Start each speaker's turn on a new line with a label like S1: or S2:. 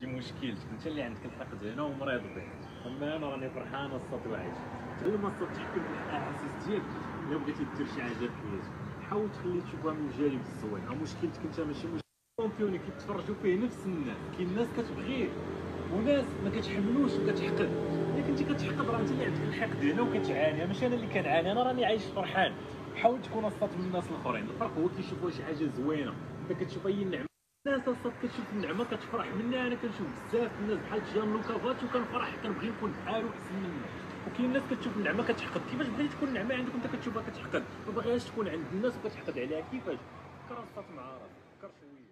S1: مشكلتك انت اللي عندك الحقد هنا ومريض به. اما انا راني فرحان الصوت وعايش. غير ما الصوت تحكم في الاحاسيس ديالك. الا بغيتي دير شي حاجه في حياتك حاول تخلي تشوفها من الجانب الزوين. مشكلتك انت ماشي مشكل كونتيوني كيتفرجوا فيه نفس الناس. كاين ناس كتبغيه وناس ما كتحملوش وكتحقد. الا كنتي كتحقد راه انت اللي عندك الحقد هنا وكتعاني. ماشي انا اللي كنعاني، انا راني عايش فرحان. حاول تكون الصوت من الناس الاخرين. الفرق هو كيشوفوا شي حاجه زوينه انت كتشوفها هي النعمه. الناس اصلا كتشوف النعمه كتفرح منها. انا كنشوف بزاف الناس بحال جيان لوكافاتشو كنفرح كنبغي نكون بحالو احسن منه. وكاين الناس كتشوف النعمه كتحقد. كيفاش بغيتي تكون النعمه عندك وانت كتشوفها كتحقد؟ ما باغيهاش تكون عند الناس وكتحقد عليها. كيفاش؟ فكر الصوت مع راسك، فكر شويه.